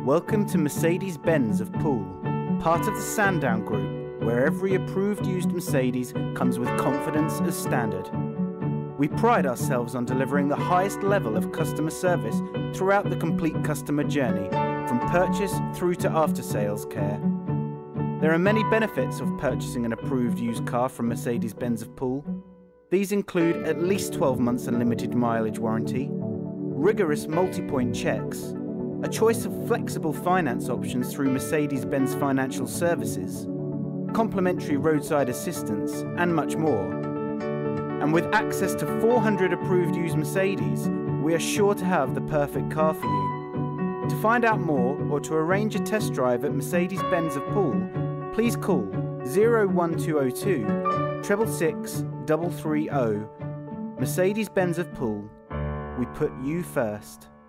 Welcome to Mercedes-Benz of Poole, part of the Sandown Group, where every approved used Mercedes comes with confidence as standard. We pride ourselves on delivering the highest level of customer service throughout the complete customer journey, from purchase through to after-sales care. There are many benefits of purchasing an approved used car from Mercedes-Benz of Poole. These include at least 12 months unlimited mileage warranty, rigorous multi-point checks, a choice of flexible finance options through Mercedes-Benz Financial Services, complimentary roadside assistance, and much more. And with access to 400 approved used Mercedes, we are sure to have the perfect car for you. To find out more or to arrange a test drive at Mercedes-Benz of Poole, please call 01202 666 330. Mercedes-Benz of Poole. We put you first.